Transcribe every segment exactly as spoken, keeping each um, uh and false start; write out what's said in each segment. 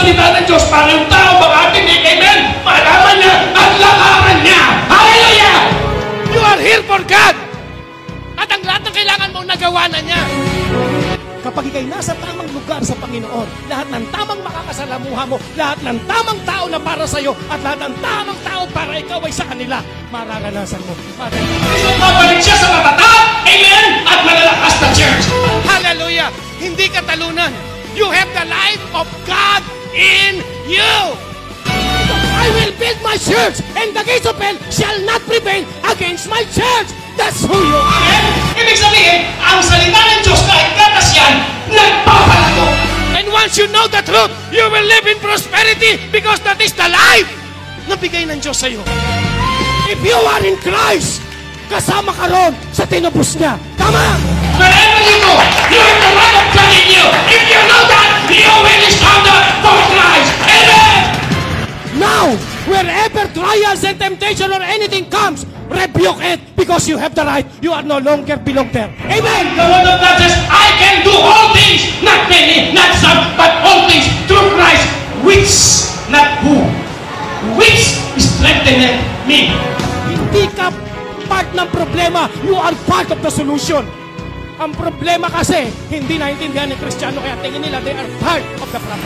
salita ng Diyos para yung tao makatinig, amen, malaman niya at lakaran niya. Hallelujah! You are here for God. At ang lahat ng kailangan mo, nagawa na niya. Kapag ikay nasa tamang lugar sa Panginoon, lahat ng tamang makakasalamuha mo, lahat ng tamang tao na para sa'yo, at lahat ng tamang tao para ikaw ay sa kanila, mararanasan mo. So, babalik siya sa matatag, amen, at malalakas na church. Hallelujah! Hindi ka talunan. You have the life of God in you. I will build my church, and the gates of hell shall not prevail against my church. That's who you are. Amen? Ibig sabihin, ang salita ng Diyos kahit gatas yan, nagpapalago. And once you know the truth, you will live in prosperity because that is the life na bigay ng Diyos sa'yo. If you are in Christ, kasama ka ron sa tinubos niya. Tama! Wherever you go, you have the light of God in you. If you know that, you will stand up for Christ. Amen! Now, wherever trials and temptation or anything comes, rebuke it because you have the right. You are no longer belong there. Amen! The word of God says, I can do all things, not many, not some, but all things through Christ, which, not who, which strengtheneth me. Hindi ka part ng problema. You are part of the solution. Ang problema kasi, hindi naintindihan ng Kristiyano, kaya tingin nila they are part of the problem.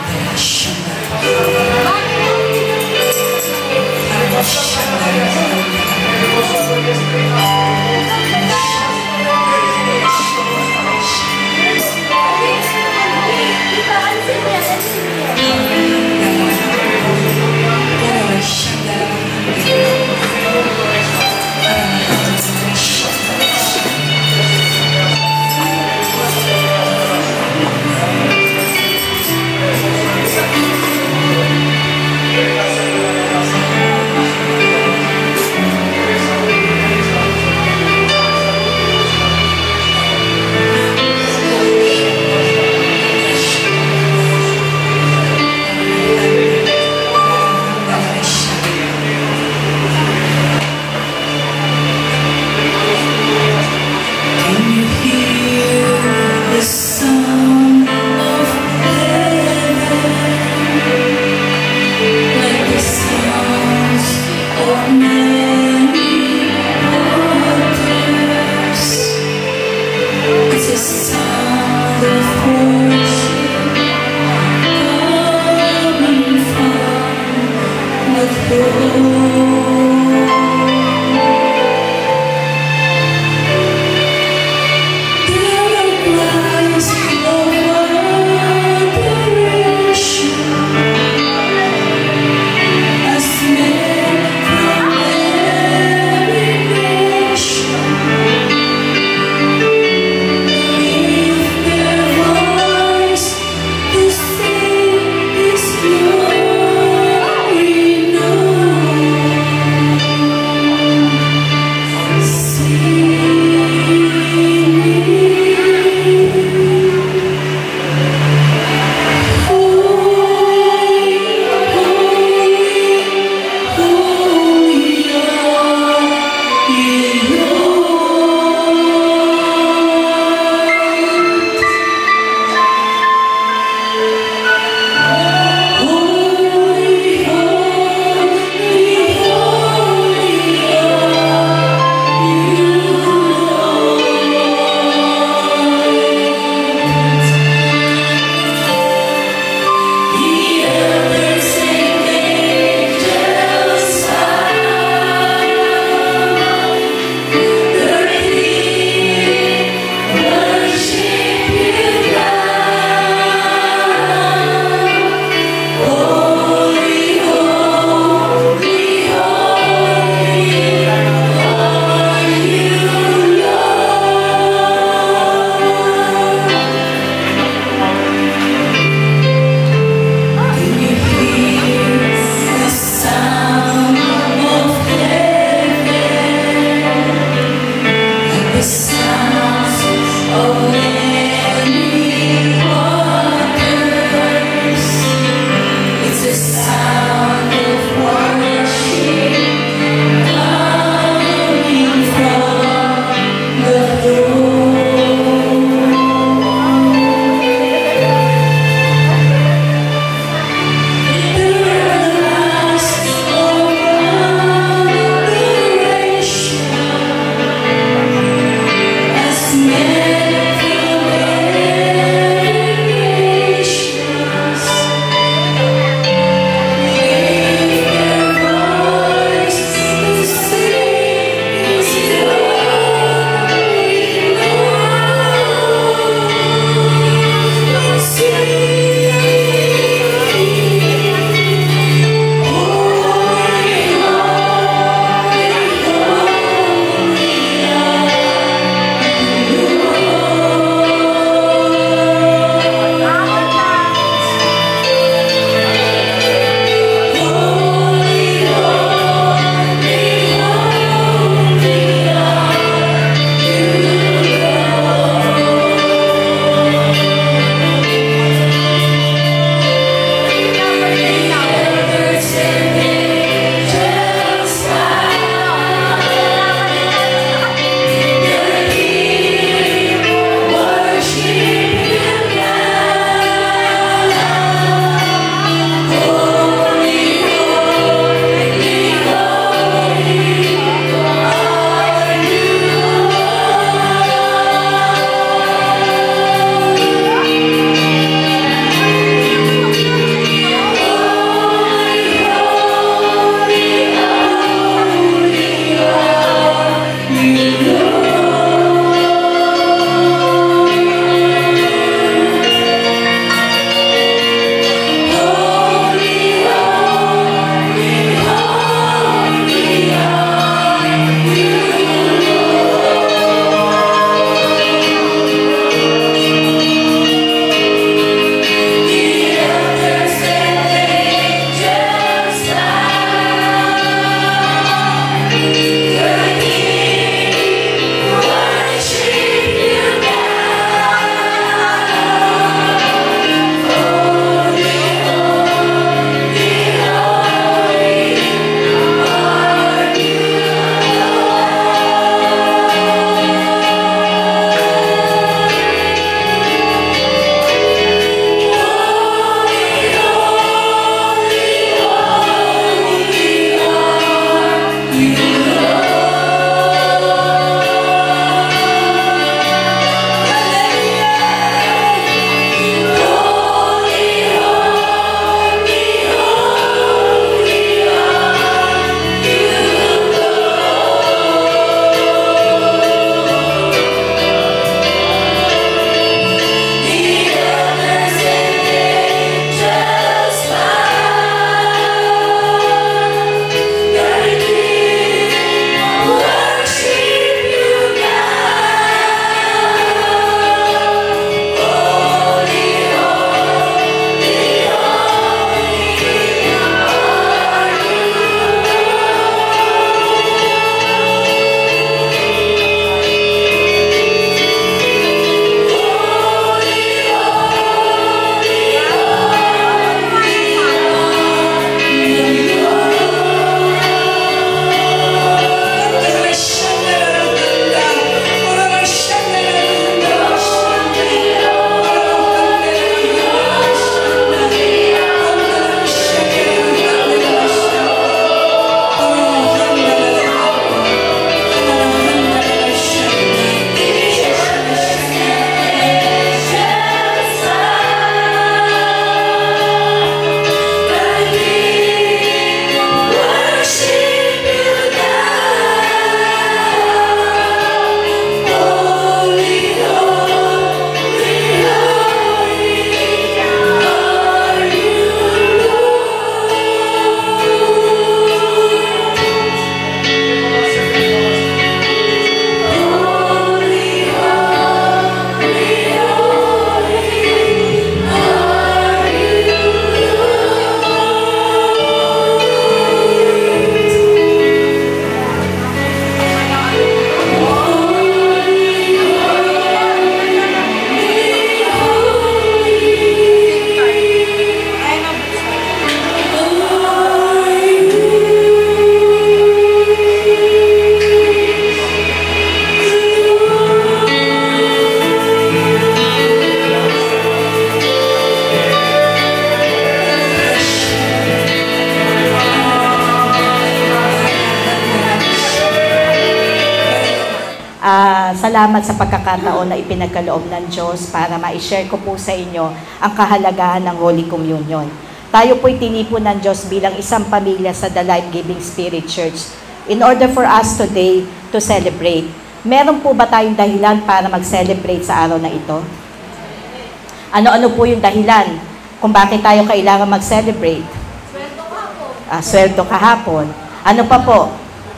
uh, salamat sa pagkakataon na ipinagkaloob ng Diyos para ma-share ko po sa inyo ang kahalagahan ng Holy Communion. Tayo po'y tinipon ng Diyos bilang isang pamilya sa The Life Giving Spirit Church in order for us today to celebrate. Meron po ba tayong dahilan para mag-celebrate sa araw na ito? Ano-ano po yung dahilan kung bakit tayo kailangan mag-celebrate? Sweldo kahapon. Ah, sweldo kahapon. Ano pa po?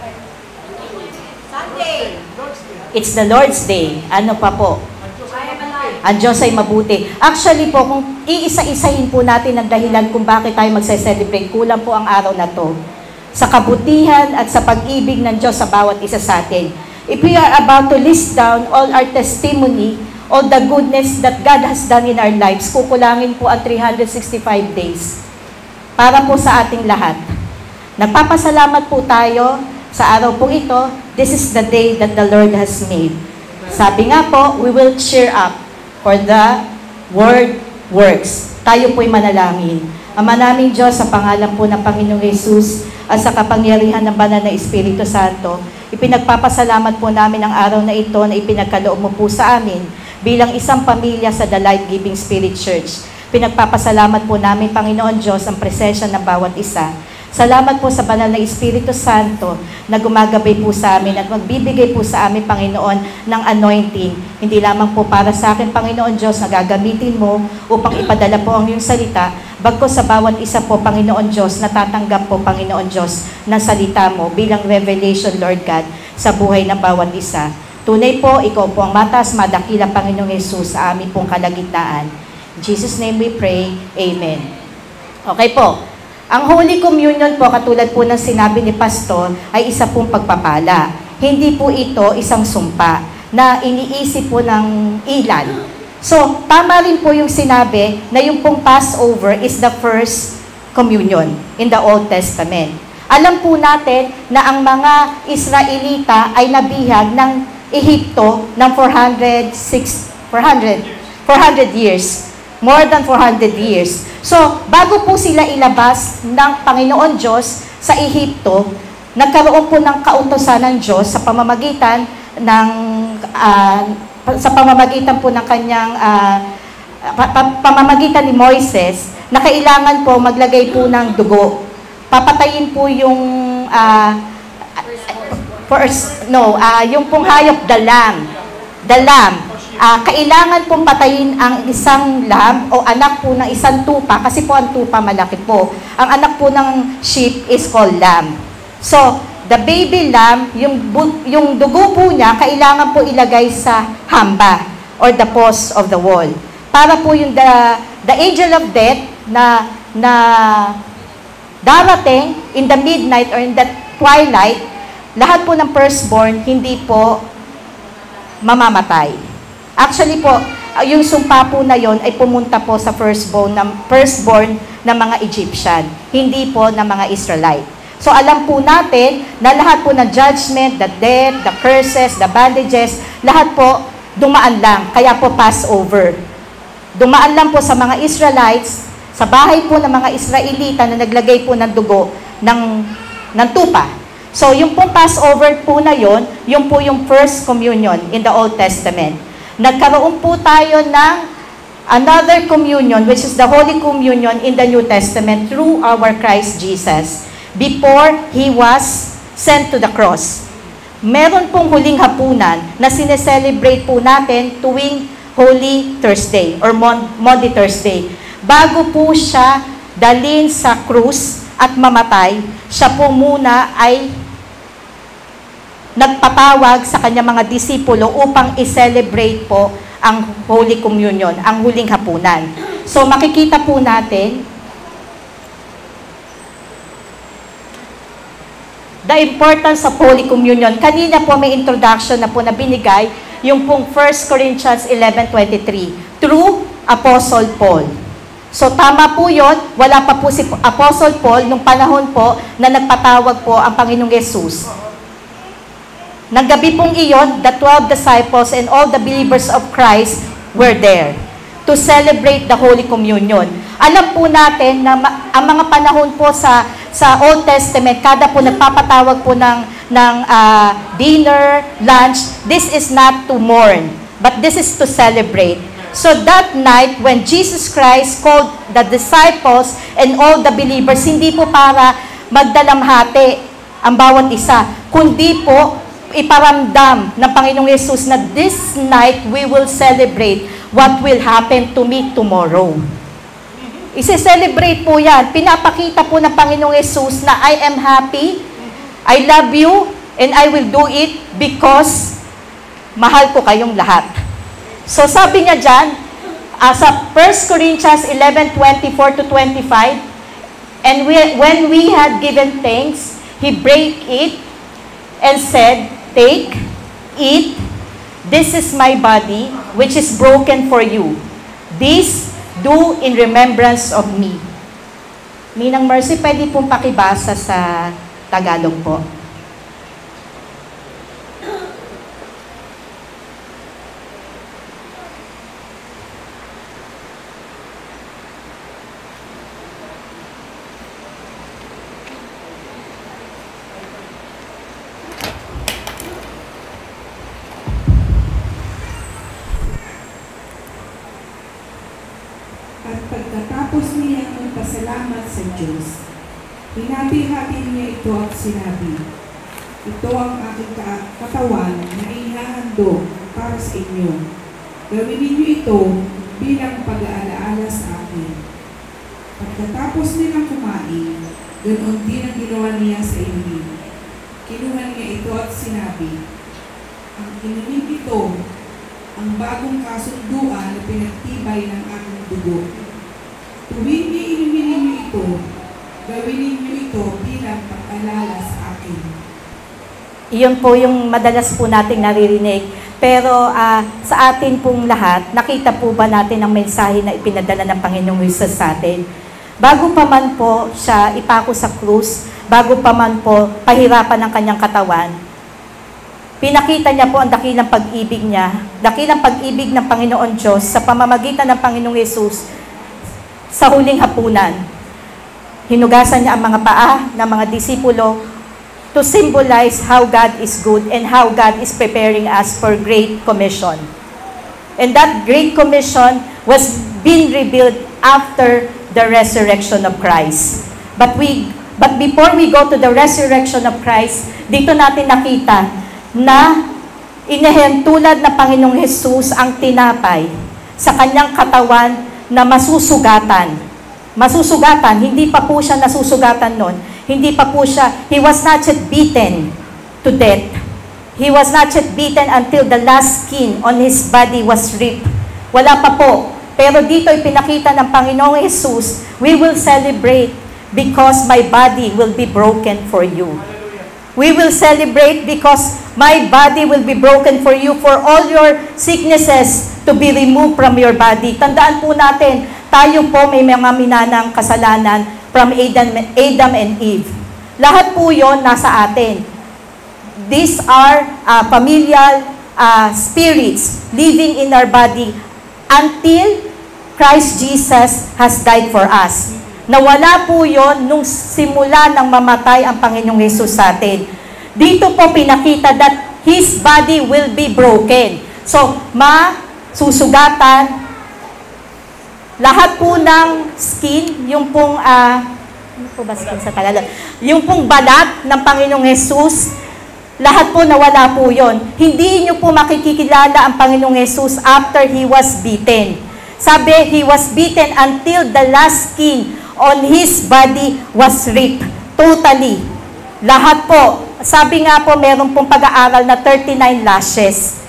Sunday. It's the Lord's Day. Ano pa po? Ang Diyos ay mabuti. Actually po, kung iisa-isahin po natin ang dahilan kung bakit tayo magse-celebrate, kulang po ang araw na to. Sa kabutihan at sa pag-ibig ng Diyos sa bawat isa sa atin. If we are about to list down all our testimony, all the goodness that God has done in our lives, kukulangin po ang three hundred sixty-five days para po sa ating lahat. Nagpapasalamat po tayo sa araw po ito. This is the day that the Lord has made. Sabi nga po, we will cheer up for the word works. Tayo po'y manalangin. Ama naming Diyos, sa pangalan po ng Panginoong Jesus at sa kapangyarihan ng Banal na Espiritu Santo, ipinagpapasalamat po namin ang araw na ito na ipinagkaloob mo po sa amin bilang isang pamilya sa The Life Giving Spirit Church. Pinagpapasalamat po namin, Panginoon Diyos, ang presensya ng bawat isa. Salamat po sa Banal na Espiritu Santo na gumagabay po sa amin at magbibigay po sa amin, Panginoon, ng anointing. Hindi lamang po para sa akin, Panginoon Diyos, na gagamitin mo upang ipadala po ang iyong salita, bagkus sa bawat isa po, Panginoon Diyos, natatanggap po, Panginoon Diyos, ng salita mo bilang revelation, Lord God, sa buhay ng bawat isa. Tunay po, ikaw po ang mataas, madakila, Panginoong Jesus, sa aming pong kalagitnaan. In Jesus' name we pray. Amen. Okay po. Ang Holy Communion po, katulad po ng sinabi ni Pastor, ay isa pong pagpapala. Hindi po ito isang sumpa na iniisip po ng ilan. So, tama rin po yung sinabi na yung pong Passover is the first communion in the Old Testament. Alam po natin na ang mga Israelita ay nabihag ng Ehipto ng four hundred years. More than four hundred years. So, bago po sila ilabas ng Panginoon Diyos sa Ehipto, nagkaroon po ng kautusan ng Diyos sa pamamagitan ng uh, sa pamamagitan po ng kanyang uh, pamamagitan ni Moises na kailangan po maglagay po ng dugo. Papatayin po yung uh, first, no, uh, yung pong hayop, the lamb. The lamb. Uh, kailangan pong patayin ang isang lamb o anak po ng isang tupa, kasi po ang tupa malaki po. Ang anak po ng sheep is called lamb. So, the baby lamb, yung, yung dugo po niya, kailangan po ilagay sa hamba or the post of the wall. Para po yung the, the angel of death na, na darating in the midnight or in the twilight, lahat po ng firstborn hindi po mamamatay. Actually po, yung sumpa po na yon ay pumunta po sa firstborn ng firstborn ng mga Egyptian, hindi po ng mga Israelite. So alam po natin na lahat po ng judgment, the death, the curses, the bandages, lahat po dumaan lang, kaya po Passover. Dumaan lang po sa mga Israelites, sa bahay po ng mga Israelita na naglagay po ng dugo ng, ng tupa. So yung pong Passover po na yon, yung po yung first communion in the Old Testament. Nagkaroon po tayo ng another communion, which is the Holy Communion in the New Testament through our Christ Jesus before He was sent to the cross. Meron pong huling hapunan na sineselebrate po natin tuwing Holy Thursday or Maundy Thursday. Bago po siya dalhin sa krus at mamatay, siya po muna ay nagpatawag sa kanyang mga disipulo upang i-celebrate po ang Holy Communion, ang huling hapunan. So makikita po natin the importance of Holy Communion. Kanina po may introduction na po na binigay yung pong First Corinthians eleven twenty-three through Apostle Paul. So tama po yun, wala pa po si Apostle Paul nung panahon po na nagpatawag po ang Panginoong Yesus. Nang gabi pong iyon, the twelve disciples and all the believers of Christ were there to celebrate the Holy Communion. Alam po natin na ang mga panahon po sa sa Old Testament, kada po nagpapatawag po ng, ng uh, dinner, lunch, this is not to mourn, but this is to celebrate. So that night, when Jesus Christ called the disciples and all the believers, hindi po para magdalamhati ang bawat isa, kundi po iparamdam ng Panginoong Yesus na this night we will celebrate what will happen to me tomorrow. Isi-celebrate po yan. Pinapakita po ng Panginoong Yesus na I am happy, I love you, and I will do it because mahal ko kayong lahat. So sabi niya dyan, uh, sa First Corinthians eleven, twenty-four to twenty-five, and we, when we had given thanks, He brake it and said, take, eat, this is my body, which is broken for you. This do in remembrance of me. Ninang Mercy, pwede pong pakibasa sa Tagalog po. At pagkatapos niya magpasalamat sa Diyos, hinabi-habi niya ito at sinabi, ito ang aking katawan na ihahandog para sa inyo. Gawin ninyo ito bilang pag-aalaala sa akin. Pagkatapos nilang kumain, ganoon din ang ginawa niya sa inumin. Kinuha niya ito at sinabi, ang inumin ito, ang bagong kasunduan na pinagtibay ng aking dugo. Tuwing iinumin ninyo ito, gawin ninyo ito bilang pag-alala sa akin. Iyon po yung madalas po nating naririnig. Pero uh, sa atin pong lahat, nakita po ba natin ang mensahe na ipinadala ng Panginoong Jesus sa atin? Bago pa man po siya ipako sa krus, bago pa man po pahirapan ng kanyang katawan, pinakita niya po ang dakilang pag-ibig niya, dakilang pag-ibig ng Panginoon Diyos sa pamamagitan ng Panginoong Yesus sa huling hapunan. Hinugasan niya ang mga paa ng mga disipulo to symbolize how God is good and how God is preparing us for Great Commission. And that Great Commission was being revealed after the resurrection of Christ. But we, but before we go to the resurrection of Christ, dito natin nakita na inihentulad na Panginoong Jesus ang tinapay sa kanyang katawan na masusugatan. Masusugatan, hindi pa po siya nasusugatan noon. Hindi pa po siya, he was not yet beaten to death. He was not yet beaten until the last skin on his body was ripped. Wala pa po. Pero dito ipinakita ng Panginoong Jesus, we will celebrate because my body will be broken for you. We will celebrate because my body will be broken for you, for all your sicknesses to be removed from your body. Tandaan po natin, tayo po may mga minanang kasalanan from Adam, Adam and Eve. Lahat po yon nasa atin. These are uh, familial uh, spirits living in our body until Christ Jesus has died for us. Nawala po yon nung simula ng mamatay ang Panginoong Jesus sa atin. Dito po pinakita that His body will be broken. So, masusugatan, lahat po ng skin, yung pong, uh, ano po ba skin sa Tagalog? Yung pong balat ng Panginoong Jesus, lahat po nawala po yon. Hindi nyo po makikilala ang Panginoong Jesus after He was beaten. Sabi, He was beaten until the last skin on His body was ripped. Totally. Lahat po. Sabi nga po, meron pong pag-aaral na thirty-nine lashes.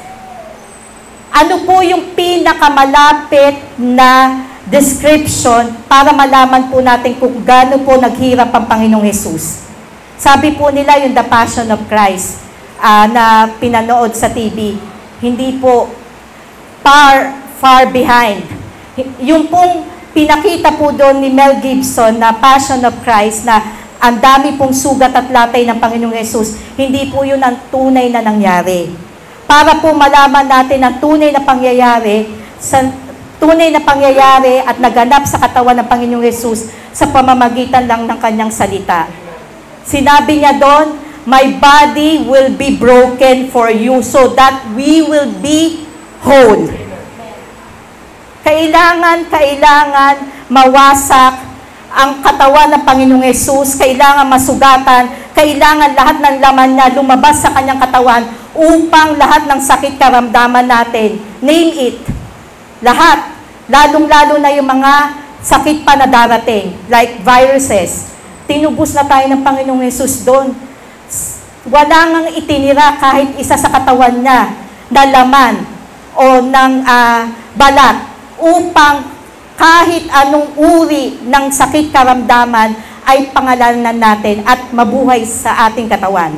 Ano po yung pinakamalapit na description para malaman po natin kung gaano po naghirap ang Panginoong Jesus? Sabi po nila yung The Passion of Christ uh, na pinanood sa T V. Hindi po far, far behind. Yung pong pinakita po doon ni Mel Gibson na Passion of Christ na ang dami pong sugat at latay ng Panginoong Jesus, hindi po yun ang tunay na nangyari. Para po malaman natin ang tunay na pangyayari, sa tunay na pangyayari at naganap sa katawan ng Panginoong Yesus sa pamamagitan lang ng kanyang salita. Sinabi niya doon, my body will be broken for you so that we will be whole. Kailangan, kailangan mawasak ang katawan ng Panginoong Yesus, kailangan masugatan, kailangan lahat ng laman niya lumabas sa kanyang katawan upang lahat ng sakit karamdaman natin, name it, lahat, lalong-lalo na yung mga sakit pa na darating, like viruses, tinubos na tayo ng Panginoong Yesus doon. Wala ngang itinira kahit isa sa katawan niya na laman o ng uh, balat upang kahit anong uri ng sakit karamdaman ay pangalanan natin at mabuhay sa ating katawan.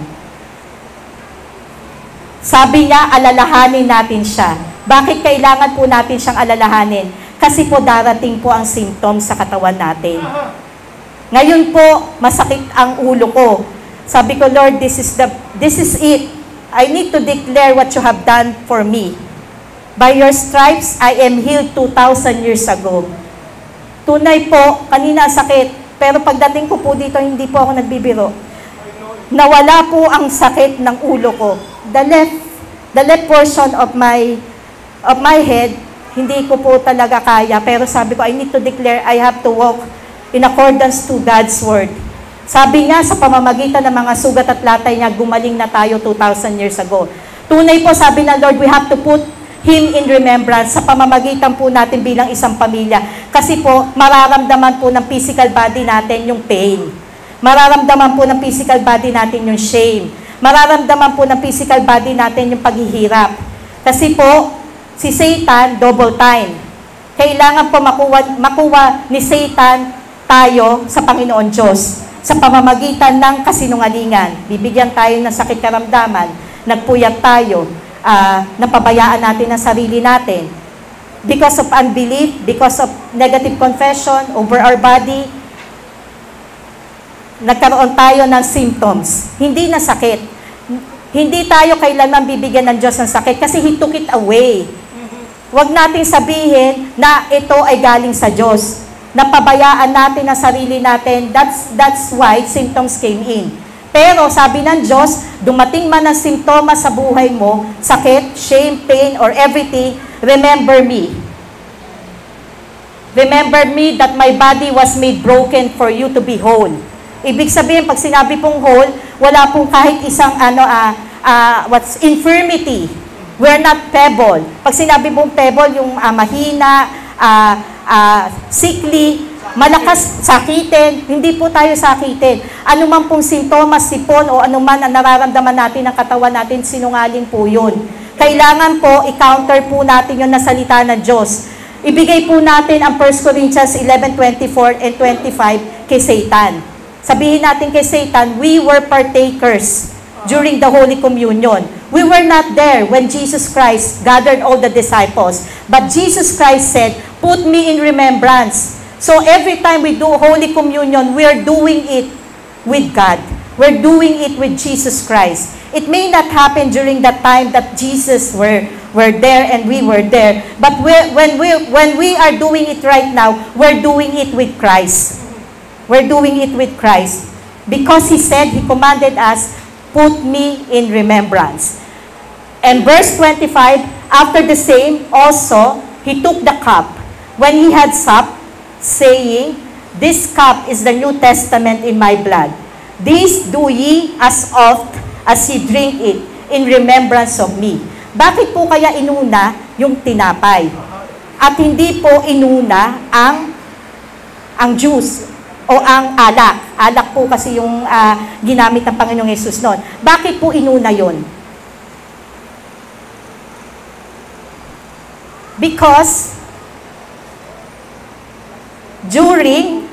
Sabi niya, alalahanin natin siya. Bakit kailangan po natin siyang alalahanin? Kasi po darating po ang symptoms sa katawan natin. Ngayon po, masakit ang ulo ko. Sabi ko, Lord, this is the this is it. I need to declare what you have done for me. By your stripes, I am healed two thousand years ago. Tunay po, kanina sakit. Pero pagdating ko po dito, hindi po ako nagbibiro. Nawala po ang sakit ng ulo ko. The left, the left portion of my, of my head, hindi ko po talaga kaya. Pero sabi ko, I need to declare, I have to walk in accordance to God's word. Sabi nga, sa pamamagitan ng mga sugat at latay niya, gumaling na tayo two thousand years ago. Tunay po, sabi ng Lord, we have to put Him in remembrance sa pamamagitan po natin bilang isang pamilya. Kasi po, mararamdaman po ng physical body natin yung pain. Mararamdaman po ng physical body natin yung shame. Mararamdaman po ng physical body natin yung paghihirap. Kasi po, si Satan, double time. Kailangan po makuha, makuha ni Satan tayo sa Panginoon Diyos sa pamamagitan ng kasinungalingan. Bibigyan tayo ng sakit karamdaman, nagpuyat tayo, Uh, napabayaan natin ang sarili natin. Because of unbelief, because of negative confession over our body, nagkaroon tayo ng symptoms. Hindi na sakit. Hindi tayo kailanman bibigyan ng Diyos ng sakit kasi He took it away. Huwag nating sabihin na ito ay galing sa Diyos. Napabayaan natin ang sarili natin. That's, that's why symptoms came in. Pero sabi ng Diyos, dumating man ang simptomas sa buhay mo, sakit, shame, pain, or everything, remember me. Remember me that my body was made broken for you to be whole. Ibig sabihin, pag sinabi pong whole, wala pong kahit isang ano, uh, uh, what's infirmity. We're not feeble. Pag sinabi pong feeble, yung uh, mahina, uh, uh, sickly, malakas sakitin, hindi po tayo sakitin. Ano man pong sintomas, sipon, o ano man ang nararamdaman natin ng katawan natin, sinungaling po yun. Kailangan po, i-counter po natin yun na salita ng Diyos. Ibigay po natin ang First Corinthians eleven, twenty-four and twenty-five kay Satan. Sabihin natin kay Satan, we were partakers during the Holy Communion. We were not there when Jesus Christ gathered all the disciples. But Jesus Christ said, put me in remembrance. So every time we do Holy Communion, we are doing it with God. We're doing it with Jesus Christ. It may not happen during that time that Jesus were, were there and we were there. But we're, when, we, when we are doing it right now, we're doing it with Christ. We're doing it with Christ. Because He said, He commanded us, put me in remembrance. And verse twenty-five, after the same, also, He took the cup. When He had supped, saying, this cup is the New Testament in my blood. This do ye as oft as ye drink it in remembrance of me. Bakit po kaya inuna yung tinapay? At hindi po inuna ang ang juice o ang alak. Alak po kasi yung uh, ginamit ng Panginoong Yesus noon. Bakit po inuna yon? Because during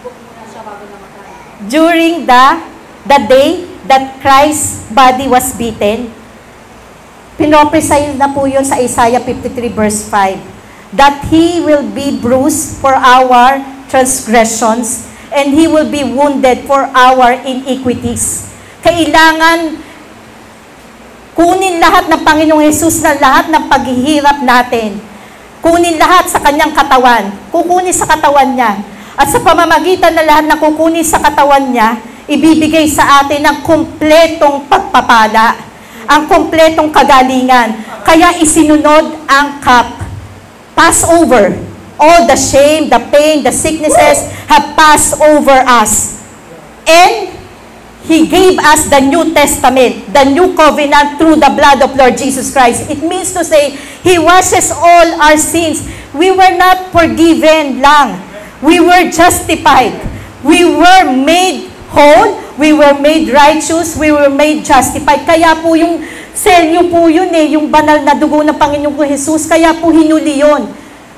during the the day that Christ's body was beaten, pinoprophesy na po yun sa Isaiah fifty-three verse five, that He will be bruised for our transgressions and He will be wounded for our iniquities. Kailangan kunin lahat ng Panginoong Hesus na lahat ng paghihirap natin. kunin lahat sa kanyang katawan, kukunin sa katawan niya. At sa pamamagitan na lahat na kukunin sa katawan niya, ibibigay sa atin ang kumpletong pagpapala, ang kumpletong kagalingan. Kaya isinunod ang cup. Passover. All the shame, the pain, the sicknesses have passed over us. And He gave us the New Testament, the New Covenant through the blood of Lord Jesus Christ. It means to say, He washes all our sins. We were not forgiven lang. We were justified. We were made whole. We were made righteous. We were made justified. Kaya po yung selyo po yun eh, yung banal na dugo ng Panginoong Jesus. Kaya po hinuli yun.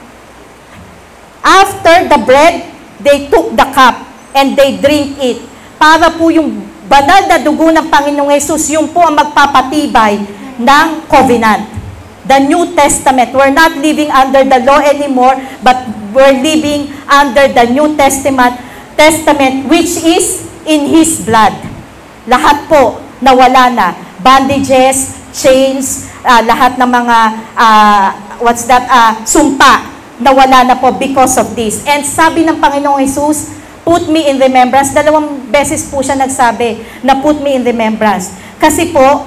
After the bread, they took the cup and they drink it. Para po yung banal na dugo ng Panginoong Jesus, yung po ang magpapatibay ng covenant. The New Testament. We're not living under the law anymore, but we're living under the New Testament, Testament which is in His blood. Lahat po nawala na. Bandages, chains, uh, lahat ng mga, uh, what's that, uh, sumpa, nawala na po because of this. And sabi ng Panginoong Jesus, put me in remembrance. Dalawang beses po siya nagsabi na put me in remembrance. Kasi po,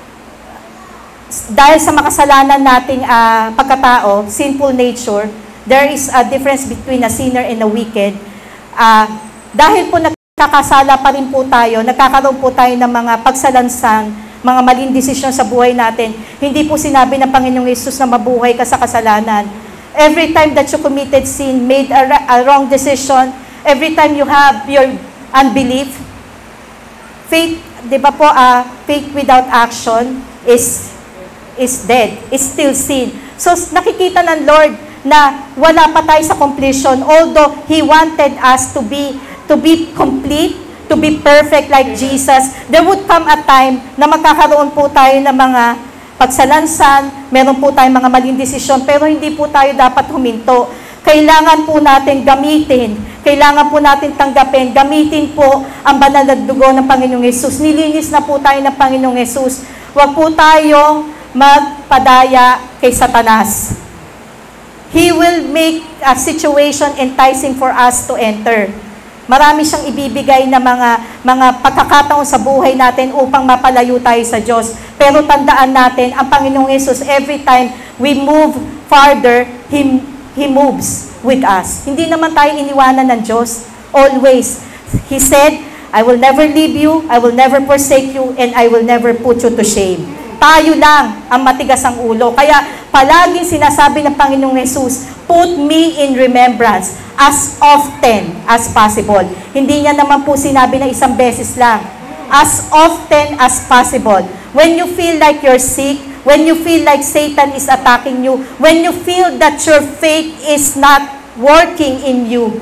dahil sa makasalanan nating uh, pagkatao, sinful nature, there is a difference between a sinner and a wicked. Uh, dahil po nagkakasala pa rin po tayo, nagkakaroon po tayo ng mga pagsalansan, mga maling desisyon sa buhay natin. Hindi po sinabi ng Panginoong Yesus na mabuhay ka sa kasalanan. Every time that you committed sin, made a, a wrong decision, every time you have your unbelief, faith, di ba po, uh, faith without action is is dead, is still sin. So, nakikita ng Lord na wala pa tayo sa completion, although He wanted us to be, to be complete, to be perfect like Jesus. There would come a time na magkakaroon po tayo ng mga pagsalansan, meron po tayong mga maling desisyon, pero hindi po tayo dapat huminto. Kailangan po natin gamitin, kailangan po natin tanggapin, gamitin po ang banal na dugo ng Panginoong Yesus. Nilinis na po tayo ng Panginoong Yesus. Huwag po tayong magpadaya kay Satanas. He will make a situation enticing for us to enter. Marami siyang ibibigay na mga mga pagkakataon sa buhay natin upang mapalayo tayo sa Diyos. Pero tandaan natin, ang Panginoong Yesus, every time we move farther, He, He moves with us. Hindi naman tayo iniwanan ng Diyos. Always. He said, I will never leave you, I will never forsake you, and I will never put you to shame. Tayo lang ang matigas ang ulo. Kaya palaging sinasabi ng Panginoong Yesus, put me in remembrance as often as possible. Hindi niya naman po sinabi na isang beses lang. As often as possible. When you feel like you're sick, when you feel like Satan is attacking you, when you feel that your faith is not working in you,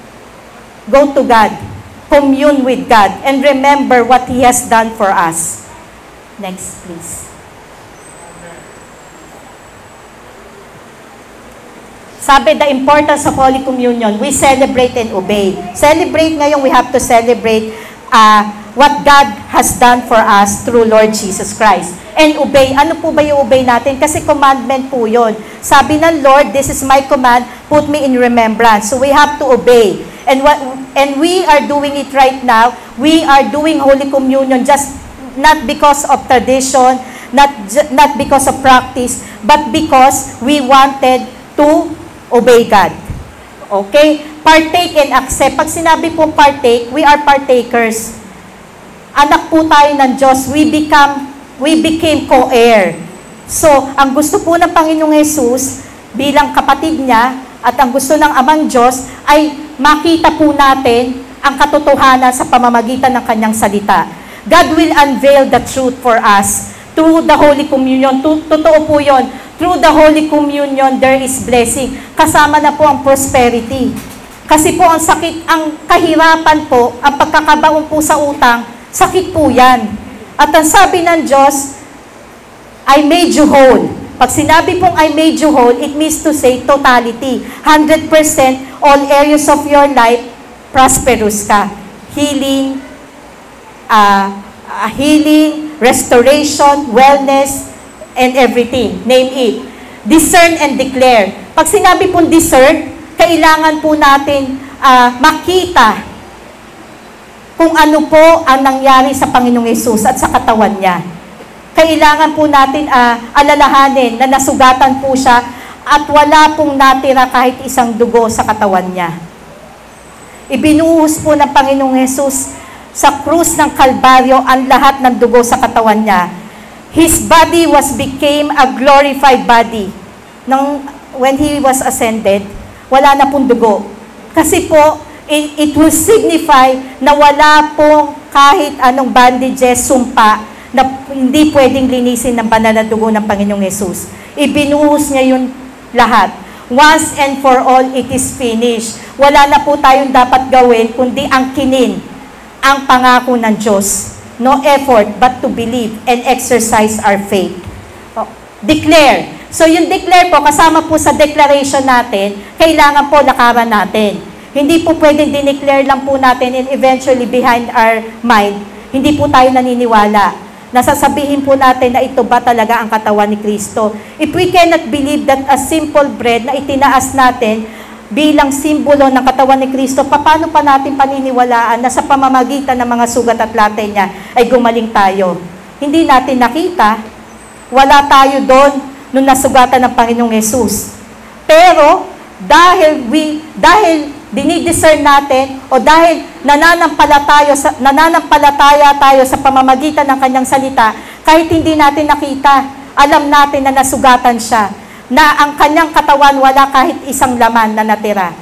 go to God. Commune with God. And remember what He has done for us. Next, please. Sabi, the importance of Holy Communion, we celebrate and obey. Celebrate ngayon, we have to celebrate uh, what God has done for us through Lord Jesus Christ. And obey. Ano po ba yung obey natin? Kasi commandment po yun. Sabi ng Lord, this is my command, put me in remembrance. So we have to obey. And, what, and we are doing it right now. We are doing Holy Communion just not because of tradition, not, not because of practice, but because we wanted to obey God. Okay? Partake and accept. Pag sinabi po partake, we are partakers. Anak po tayo ng Diyos. We become, we became co-heir. So, ang gusto po ng Panginoong Jesus, bilang kapatid niya, at ang gusto ng Amang Diyos, ay makita po natin ang katotohanan sa pamamagitan ng kanyang salita. God will unveil the truth for us through the Holy Communion. Totoo po yun. Through the Holy Communion, there is blessing. Kasama na po ang prosperity. Kasi po ang sakit, ang kahirapan po, ang pagkakabaon po sa utang, sakit po yan. At ang sabi ng Diyos, I made you whole. Pag sinabi pong I made you whole, it means to say totality. one hundred percent all areas of your life, prosperous ka. Healing, Uh, uh, healing, restoration, wellness, and everything. Name it. Discern and declare. Pag sinabi pong discern, kailangan po natin uh, makita kung ano po ang nangyari sa Panginoong Hesus at sa katawan niya. Kailangan po natin uh, alalahanin na nasugatan po siya at wala pong natira kahit isang dugo sa katawan niya. Ibinuhos po ng Panginoong Hesus sa krus ng Kalbaryo ang lahat ng dugo sa katawan niya. His body was became a glorified body. Nung, when He was ascended, wala na pong dugo. Kasi po, it, it will signify na wala pong kahit anong bandages, sumpa, na hindi pwedeng linisin ng banal na dugo ng Panginoong Hesus. Ibinuhos niya yun lahat. Once and for all, it is finished. Wala na po tayong dapat gawin, kundi angkinin ang pangako ng Diyos. No effort but to believe and exercise our faith. Oh, declare. So yung declare po, kasama po sa declaration natin, kailangan po lakaran natin. Hindi po pwedeng dineclare lang po natin and eventually behind our mind, hindi po tayo naniniwala. Nasasabihin po natin na ito ba talaga ang katawan ni Kristo. If we cannot believe that a simple bread na itinaas natin bilang simbolo ng katawan ni Kristo, paano pa natin paniniwalaan na sa pamamagitan ng mga sugat at latay niya ay gumaling tayo? Hindi natin nakita. Wala tayo doon nung nasugatan ng Panginoong Hesus. Pero dahil we dahil dinidiscern natin o dahil nananampalataya sa nananampalataya tayo sa pamamagitan ng kanyang salita, kahit hindi natin nakita, alam natin na nasugatan siya, na ang kanyang katawan wala kahit isang laman na natira.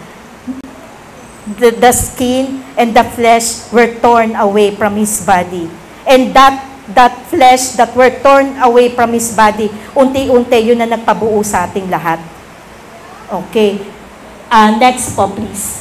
The, the skin and the flesh were torn away from His body. And that that flesh that were torn away from His body, unti-unti yun na nagpabuo sa ating lahat. Okay. Uh, next po, please.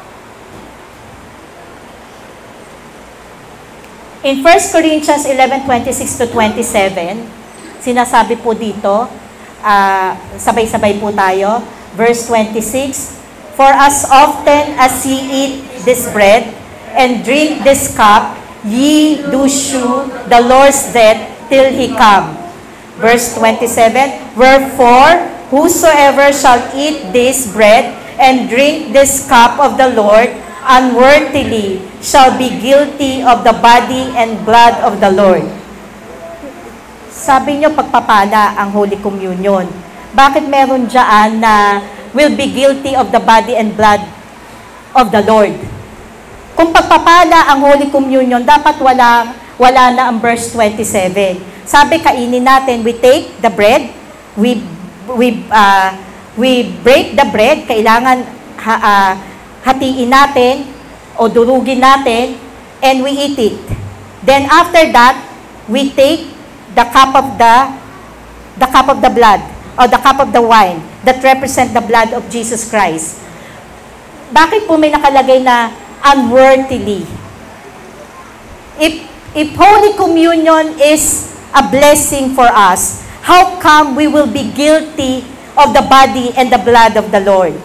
In First Corinthians eleven, twenty-six to twenty-seven, sinasabi po dito, uh, sabay-sabay po tayo, verse twenty-six, for as often as ye eat this bread and drink this cup, ye do shew the Lord's death till He come. Verse twenty-seven, wherefore, whosoever shall eat this bread and drink this cup of the Lord unworthily shall be guilty of the body and blood of the Lord. Sabi nyo, pagpapala ang Holy Communion. Bakit meron dyan na will be guilty of the body and blood of the Lord? Kung pagpapala ang Holy Communion, dapat wala, wala na ang verse twenty-seven. Sabi, kainin natin, we take the bread, we, we, uh, we break the bread, kailangan ha, uh, hatiin natin o durugin natin, and we eat it. Then after that, we take the cup of the the cup of the blood or the cup of the wine that represent the blood of Jesus Christ. Bakit po may nakalagay na unworthily? If if Holy Communion is a blessing for us, how come we will be guilty of the body and the blood of the Lord?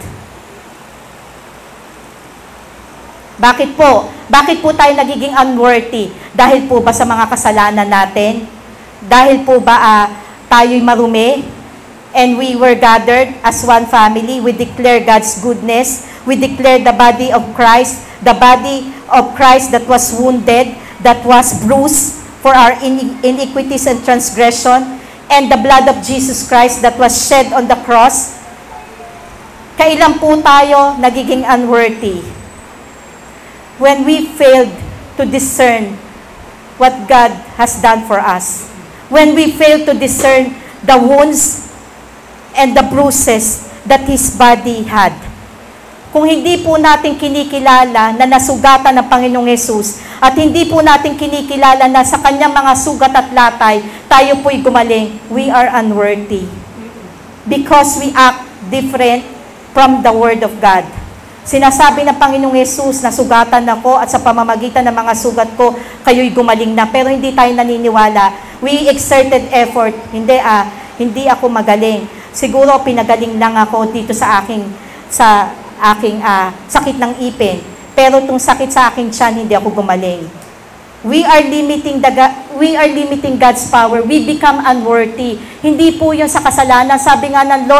Bakit po? Bakit po tayo nagiging unworthy? Dahil po ba sa mga kasalanan natin? Dahil po ba uh, tayo'y marumi? And we were gathered as one family. We declare God's goodness. We declare the body of Christ, the body of Christ that was wounded, that was bruised for our iniquities and transgression, and the blood of Jesus Christ that was shed on the cross. Kailan po tayo nagiging unworthy? When we failed to discern what God has done for us. When we failed to discern the wounds and the bruises that His body had. Kung hindi po natin kinikilala na nasugatan ng Panginoong Hesus at hindi po natin kinikilala na sa Kanyang mga sugat at latay, tayo po'y gumaling, we are unworthy. Because we act different from the Word of God. Sinasabi ng Panginoong Hesus na sugatan ako at sa pamamagitan ng mga sugat ko, kayo'y gumaling na. Pero hindi tayo naniniwala. We exerted effort. Hindi ah, hindi ako magaling. Siguro pinagaling lang ako dito sa aking sa aking ah, sakit ng ipin. Pero itong sakit sa aking tiyan, hindi ako gumaling. We are limiting the we are limiting God's power. We become unworthy. Hindi po 'yun sa kasalanan. Sabi nga ng Lord,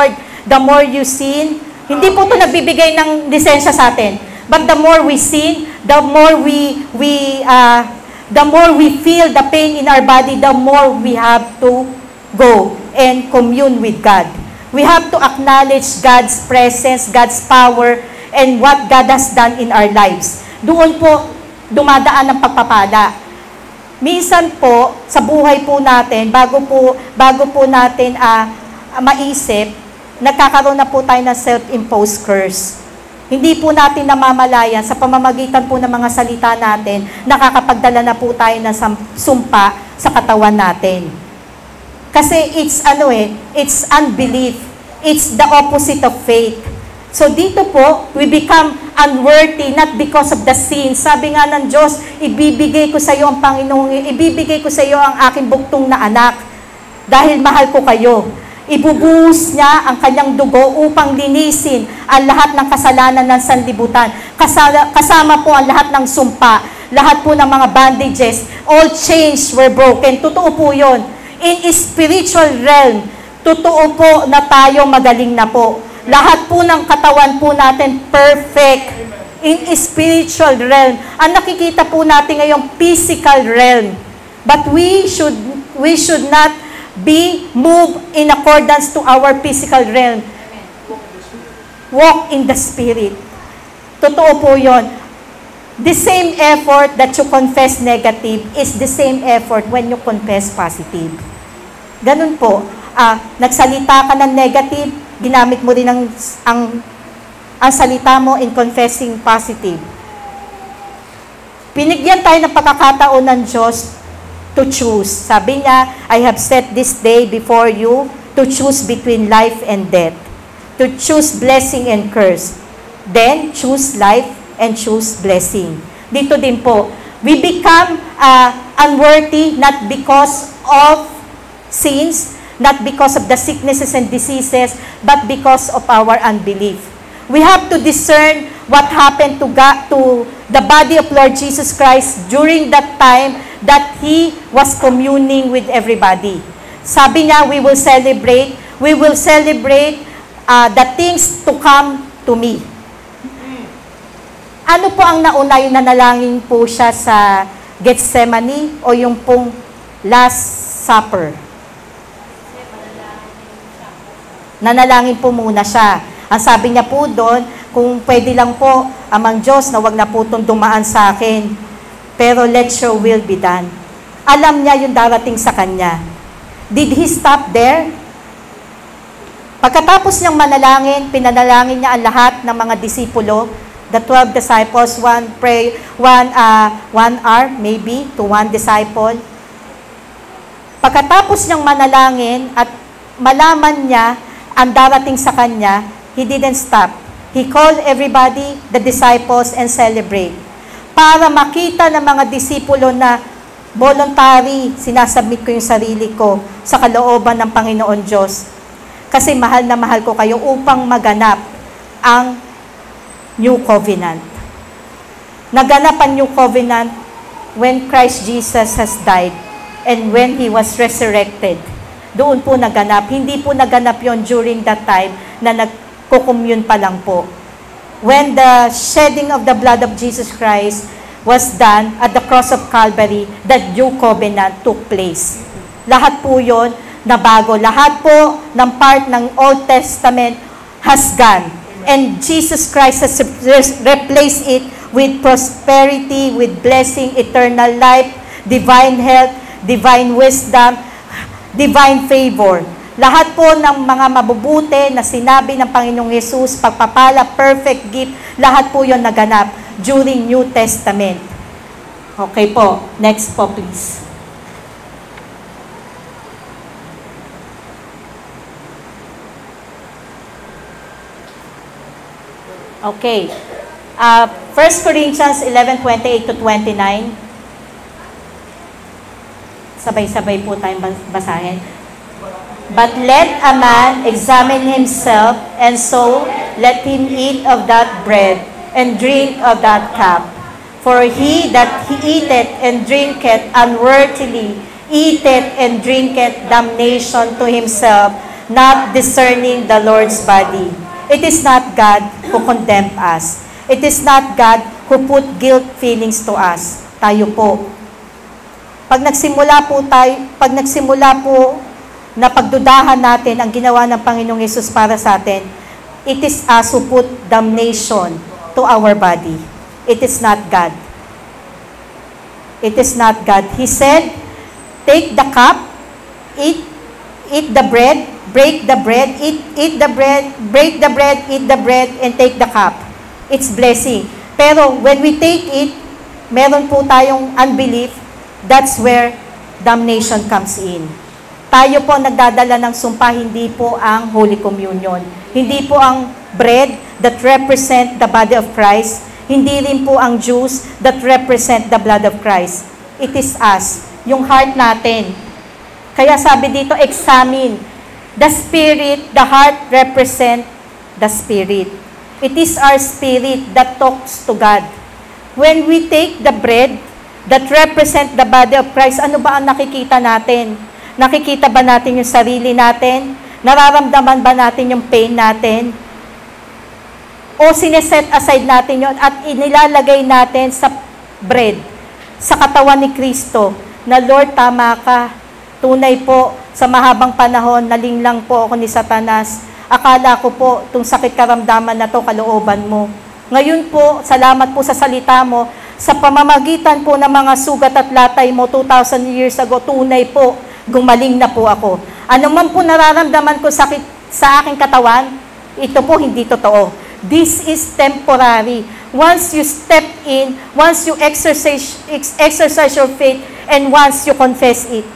the more you sin, hindi po ito nagbibigay ng lisensya sa atin. But the more we sin, the more we, we, uh, the more we feel the pain in our body, the more we have to go and commune with God. We have to acknowledge God's presence, God's power, and what God has done in our lives. Doon po, dumadaan ang pagpapala. Minsan po, sa buhay po natin, bago po, bago po natin uh, maisip, nagkakaroon na po tayo ng self-imposed curse. Hindi po natin namamalayan sa pamamagitan po ng mga salita natin, nakakapagdala na po tayo ng sumpa sa katawan natin. Kasi it's ano eh, it's unbelief. It's the opposite of faith. So dito po, we become unworthy not because of the sin. Sabi nga ng Diyos, ibibigay ko sa iyo ang Panginoong, ibibigay ko sa iyo ang aking buktong na anak dahil mahal ko kayo. Ibubuhos niya ang kanyang dugo upang linisin ang lahat ng kasalanan ng sanlibutan. Kasama, kasama po ang lahat ng sumpa, lahat po ng mga bandages, all chains were broken. Totoo po yun. In spiritual realm, totoo po na tayo magaling na po. Lahat po ng katawan po natin perfect. In spiritual realm. Ang nakikita po natin ngayong physical realm. But we should we should not be moved in accordance to our physical realm. Walk in the Spirit. Totoo po yun. The same effort that you confess negative is the same effort when you confess positive. Ganun po. Ah, nagsalita ka ng negative, ginamit mo rin ang, ang, ang salita mo in confessing positive. Pinigyan tayo ng pagkakataon ng Diyos to choose. Sabi niya, I have set this day before you to choose between life and death. To choose blessing and curse. Then, choose life and choose blessing. Dito din po, we become uh, unworthy not because of sins, not because of the sicknesses and diseases, but because of our unbelief. We have to discern what happened to God, to the body of Lord Jesus Christ during that time that He was communing with everybody. Sabi niya, we will celebrate, we will celebrate uh, the things to come to me. Ano po ang nauna, yung nanalangin po siya sa Gethsemane o yung pong Last Supper? Nanalangin po muna siya. Ang sabi niya po doon, kung pwede lang po, amang Diyos, na wag na po itong dumaan sa akin. Pero let your will be done. Alam niya yung darating sa kanya. Did he stop there? Pagkatapos niyang manalangin, pinanalangin niya ang lahat ng mga disipulo, the twelve disciples, one pray, one, uh, one hour maybe to one disciple. Pagkatapos niyang manalangin at malaman niya ang darating sa kanya, he didn't stop. He called everybody, the disciples, and celebrate. Para makita ng mga disipulo na voluntary, sinasubmit ko yung sarili ko sa kalooban ng Panginoon Diyos. Kasi mahal na mahal ko kayo upang maganap ang New Covenant. Naganap ang New Covenant when Christ Jesus has died and when He was resurrected. Doon po naganap. Hindi po naganap yon during that time na nagko-commune pa lang po. When the shedding of the blood of Jesus Christ was done at the cross of Calvary, that New Covenant took place. Lahat po yon na bago. Lahat po ng part ng Old Testament has gone. And Jesus Christ has replaced it with prosperity, with blessing, eternal life, divine health, divine wisdom, divine favor. Lahat po ng mga mabubuti na sinabi ng Panginoong Hesus, pagpapala, perfect gift, lahat po yon naganap during New Testament. Okay po. Next po, please. Okay. Uh, First Corinthians eleven, twenty-eight to twenty-nine. Sabay-sabay po tayong basahin. But let a man examine himself, and so let him eat of that bread, and drink of that cup. For he that he eateth and drinketh unworthily, eateth and drinketh damnation to himself, not discerning the Lord's body. It is not God who condemned us. It is not God who put guilt feelings to us. Tayo po. Pag nagsimula po tayo, pag nagsimula po na pagdudahan natin ang ginawa ng Panginoong Yesus para sa atin, it is us who put damnation to our body. It is not God. It is not God. He said, take the cup, eat, eat the bread, break the bread, eat, eat the bread, break the bread, eat the bread, and take the cup. It's blessing. Pero when we take it, meron po tayong unbelief, that's where damnation comes in. Tayo po nagdadala ng sumpa, hindi po ang Holy Communion. Hindi po ang bread that represent the body of Christ. Hindi rin po ang juice that represent the blood of Christ. It is us, yung heart natin. Kaya sabi dito, examine. The spirit, the heart represent the spirit. It is our spirit that talks to God. When we take the bread that represent the body of Christ, ano ba ang nakikita natin? Nakikita ba natin yung sarili natin? Nararamdaman ba natin yung pain natin? O sineset aside natin yon at inilalagay natin sa bread, sa katawan ni Kristo, na Lord, tama ka. Tunay po, sa mahabang panahon, nalinglang po ako ni Satanas. Akala ko po, itong sakit karamdaman na to, kalooban mo. Ngayon po, salamat po sa salita mo, sa pamamagitan po ng mga sugat at latay mo two thousand years ago, tunay po, gumaling na po ako. Ano man po nararamdaman ko sakit sa aking katawan, ito po hindi totoo. This is temporary. Once you step in, once you exercise, ex- exercise your faith, and once you confess it,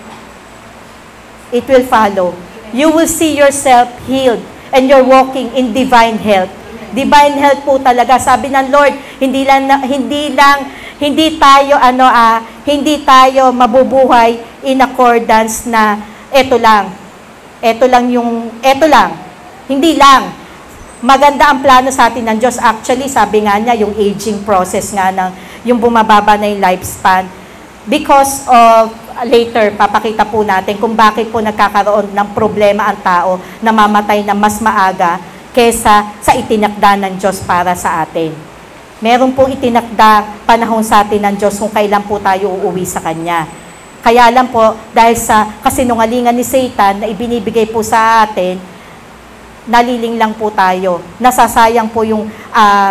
it will follow. You will see yourself healed, and you're walking in divine health. Divine health po talaga. Sabi ng Lord, hindi lang, hindi lang, hindi tayo, ano ah, hindi tayo mabubuhay in accordance na eto lang. Eto lang yung, eto lang. Hindi lang. Maganda ang plano sa atin ng Diyos. Actually, sabi nga niya, yung aging process nga ng, yung bumababa na yung lifespan. Because of, later, papakita po natin kung bakit po nagkakaroon ng problema ang tao na mamatay na mas maaga kesa sa itinakda ng Diyos para sa atin. Meron pong itinakda panahon sa atin ng Diyos kung kailan po tayo uuwi sa Kanya. Kaya lang po, dahil sa kasinungalingan ni Satan na ibinibigay po sa atin, naliling lang po tayo. Nasasayang po yung uh,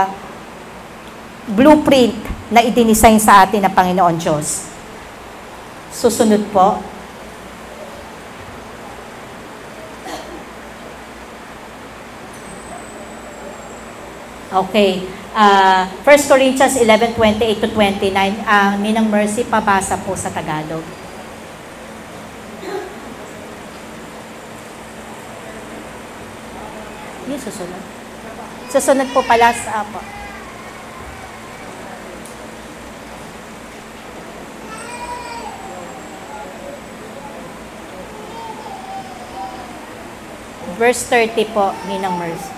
blueprint na idinisign sa atin ng Panginoon Diyos. Susunod po. Okay. Uh, First Corinthians eleven, twenty-eight to twenty-nine. Uh, Ninang Mercy, pabasa po sa Tagalog. Yung susunod. Susunod po pala sa apo. Verse thirty po, Ninang Mercy.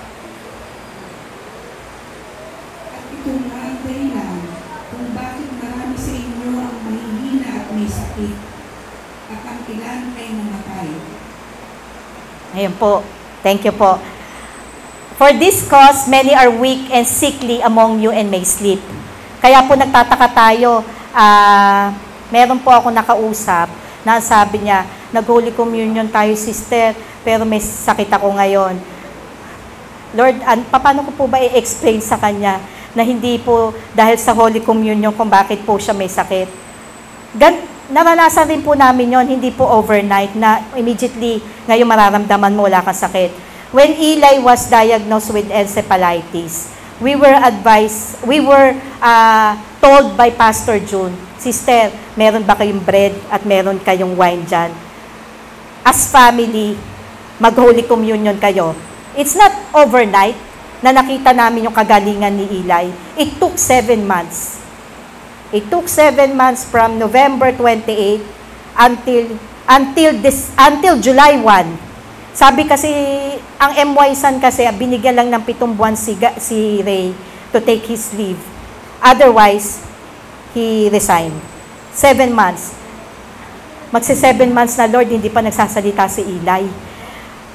At ito nga ang dahilan kung bakit marami sa inyo ang mahihina at may sakit, at ang ilan ay namatay. Ayun po. Thank you po. For this cause, many are weak and sickly among you and may sleep. Kaya po nagtataka tayo, uh, meron po ako nakausap na sabi niya, nag-Holy Communion tayo, sister, pero may sakit ako ngayon. Lord, an, paano ko po ba i-explain sa kanya na hindi po dahil sa Holy Communion kung bakit po siya may sakit? Gan, naranasan rin po namin yon, hindi po overnight na immediately ngayon mararamdaman mo wala kang sakit. When Eli was diagnosed with encephalitis, we were advised, we were uh, told by Pastor June, sister, meron ba kayong bread at meron kayong wine dyan? As family, mag-Holy Communion kayo. It's not overnight na nakita namin yung kagalingan ni Eli. It took seven months. It took seven months from November twenty-eighth until until this until July first. Sabi kasi, ang M Y San kasi, binigyan lang ng pitong buwan si, si Ray to take his leave. Otherwise, he resigned. Seven months. Magsi seven months na, Lord, hindi pa nagsasalita si Eli.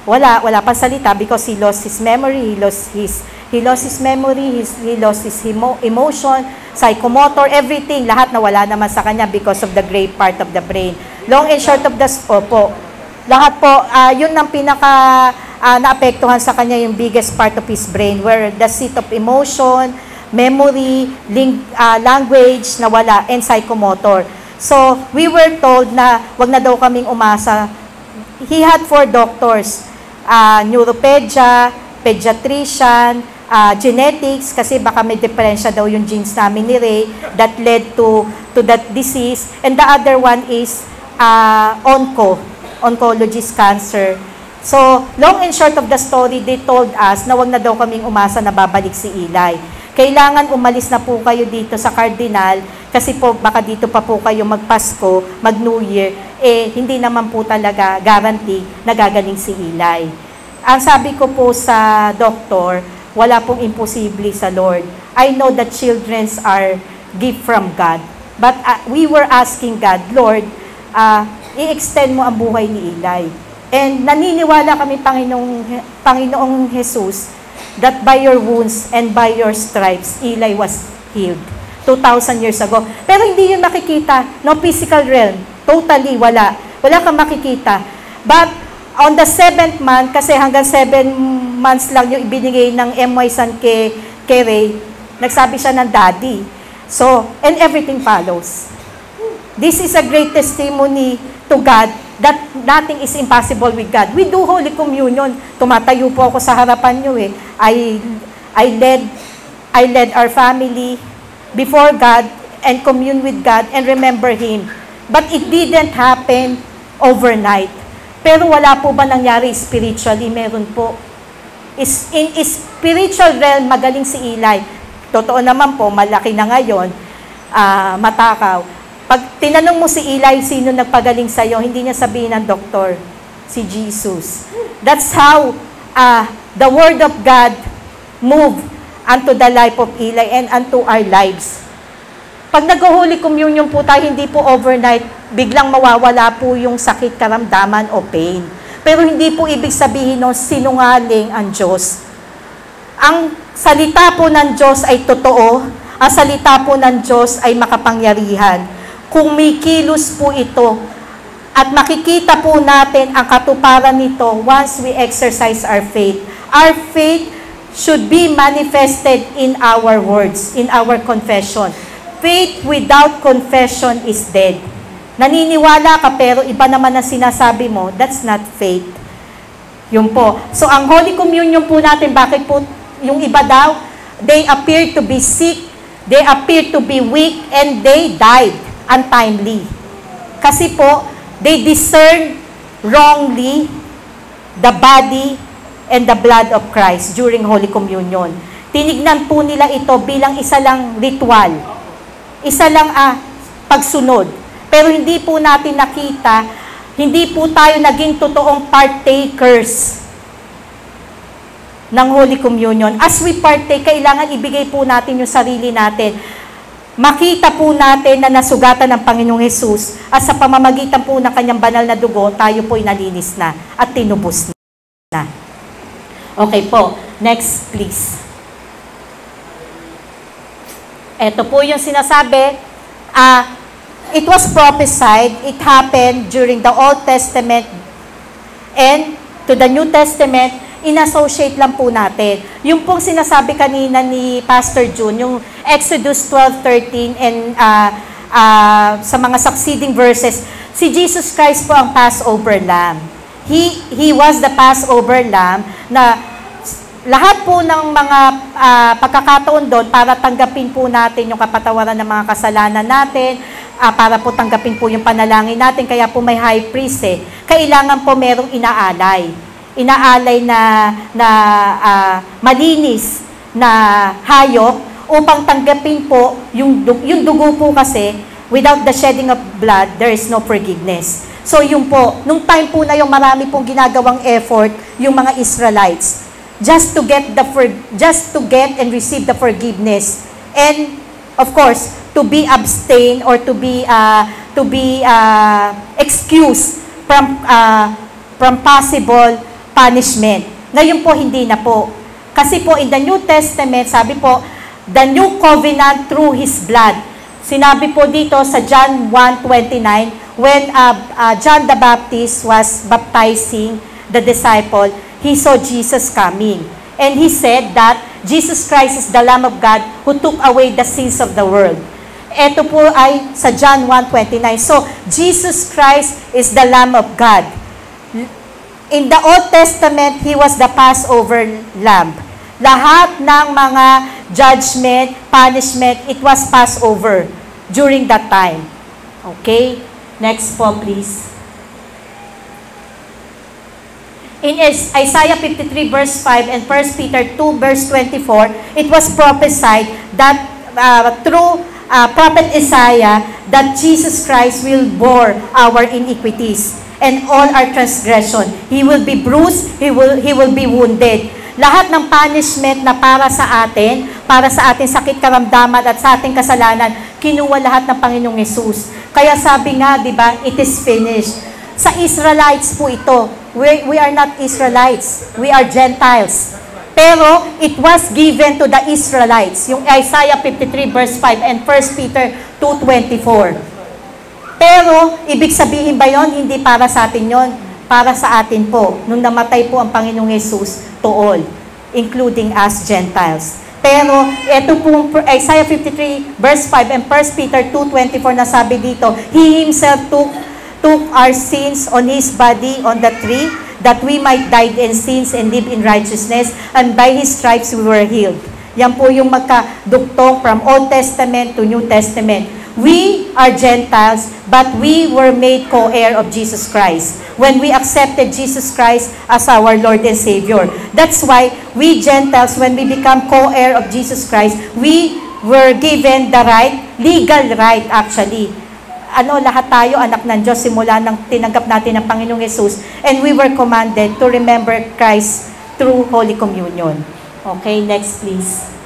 wala, wala pang salita because he lost his memory, he lost his, he lost his memory, his, he lost his emo, emotion, psychomotor, everything, lahat nawala naman sa kanya because of the gray part of the brain. Long and short of the, opo, lahat po, uh, yun ang pinaka, uh, naapektuhan sa kanya yung biggest part of his brain, where the seat of emotion, memory, ling, uh, language, nawala, and psychomotor. So, we were told na wag na daw kaming umasa. He had four doctors, uh, neuropedia, pediatrician, uh, genetics, kasi baka may diferensya daw yung genes namin ni Ray that led to, to that disease. And the other one is uh, onco, oncologist cancer. So, long and short of the story, they told us na wag na daw kaming umasa na babalik si Eli. Kailangan umalis na po kayo dito sa Cardinal kasi po baka dito pa po kayo magpasko, mag-New Year, eh hindi naman po talaga guarantee na gagaling si Eli. Ang sabi ko po sa doktor, wala pong imposible sa Lord. I know that children are gift from God. But uh, we were asking God, Lord, uh, i-extend mo ang buhay ni Eli. And naniniwala kami, Panginoong, Panginoong Jesus, that by your wounds and by your stripes, Eli was healed two thousand years ago. Pero hindi yun makikita. No physical realm. Totally, wala. Wala kang makikita. But on the seventh month, kasi hanggang seven months lang yung ibinigay ng M Y San kay, kay Ray, nagsabi siya ng daddy. So, and everything follows. This is a great testimony to God that nothing is impossible with God. We do Holy Communion. Tumatayo po ako sa harapan nyo eh. I, I led, I led our family before God and commune with God and remember Him. But it didn't happen overnight. Pero wala po ba nangyari spiritually? Meron po. Is, in spiritual realm, magaling si Eli. Totoo naman po, malaki na ngayon, uh, matakaw. Pag tinanong mo si Eli, sino nagpagaling sa'yo, hindi niya sabihin ng doktor, si Jesus. That's how uh, the Word of God moved unto the life of Eli and unto our lives. Pag nag-Holy Communion po tayo, hindi po overnight, biglang mawawala po yung sakit, karamdaman o pain. Pero hindi po ibig sabihin no, sinungaling ang Diyos. Ang salita po ng Diyos ay totoo, ang salita po ng Diyos ay makapangyarihan. Kung may kilos po ito, at makikita po natin ang katuparan nito once we exercise our faith. Our faith should be manifested in our words, in our confession. Faith without confession is dead. Naniniwala ka pero iba naman ang sinasabi mo, that's not faith. Yun po. So ang Holy Communion po natin, bakit po yung iba daw, they appear to be sick, they appear to be weak, and they died untimely. Kasi po, they discern wrongly the body and the blood of Christ during Holy Communion. Tinignan po nila ito bilang isa lang ritual. Isa lang ah, pagsunod. Pero hindi po natin nakita, hindi po tayo naging totoong partakers ng Holy Communion. As we partake, kailangan ibigay po natin yung sarili natin. Makita po natin na nasugatan ng Panginoong Jesus at sa pamamagitan po ng kanyang banal na dugo, tayo po'y nalinis na at tinubos na. Okay po. Next, please. Ito po yung sinasabi. Uh, it was prophesied. It happened during the Old Testament and to the New Testament. In-associate lang po natin. Yung pong sinasabi kanina ni Pastor June, yung Exodus twelve thirteen and uh, uh, sa mga succeeding verses, si Jesus Christ po ang Passover Lamb. He, he was the Passover Lamb na lahat po ng mga uh, pagkakataon doon para tanggapin po natin yung kapatawaran ng mga kasalanan natin, uh, para po tanggapin po yung panalangin natin, kaya po may high priest eh. Kailangan po merong inaalay. Inaalay na, na uh, malinis na hayop upang tanggapin po yung, yung dugo po kasi, without the shedding of blood, there is no forgiveness. So yung po, nung time po na yung marami pong ginagawang effort, yung mga Israelites, just to get the for, just to get and receive the forgiveness, and of course, to be abstain or to be uh, to be uh, excused from uh, from possible punishment. Ngayon po, hindi na po. Kasi po, in the New Testament, sabi po, the new covenant through His blood. Sinabi po dito sa John one twenty-nine, when uh, uh, John the Baptist was baptizing the disciple, he saw Jesus coming. And he said that Jesus Christ is the Lamb of God who took away the sins of the world. Ito po ay sa John one twenty-nine. So, Jesus Christ is the Lamb of God. In the Old Testament, He was the Passover Lamb. Lahat ng mga judgment, punishment, it was Passover during that time. Okay? Next po, please. In Isaiah fifty-three verse five and First Peter two verse twenty-four, it was prophesied that uh, through uh, prophet Isaiah that Jesus Christ will bore our iniquities and all our transgression. He will be bruised, He will, he will be wounded. Lahat ng punishment na para sa atin, para sa ating sakit karamdaman at sa ating kasalanan, kinuha lahat ng Panginoong Yesus. Kaya sabi nga, di ba, it is finished. Sa Israelites po ito. We, we are not Israelites. We are Gentiles. Pero, it was given to the Israelites. Yung Isaiah fifty-three verse five and First Peter two twenty-four. Pero, ibig sabihin ba yon? Hindi para sa atin yon. Para sa atin po, nung namatay po ang Panginoong Yesus to all, including us Gentiles. Pero, ito po Isaiah fifty-three verse five and First Peter two twenty-four na sabi dito, He Himself took, took our sins on His body on the tree, that we might die in sins and live in righteousness, and by His stripes we were healed. Yan po yung magkaduktong from Old Testament to New Testament. We are Gentiles, but we were made co-heir of Jesus Christ when we accepted Jesus Christ as our Lord and Savior. That's why we Gentiles, when we become co-heir of Jesus Christ, we were given the right, legal right actually. Ano, lahat tayo anak ng Diyos simula nang tinanggap natin ang Panginoong Yesus, and we were commanded to remember Christ through Holy Communion. Okay, next please.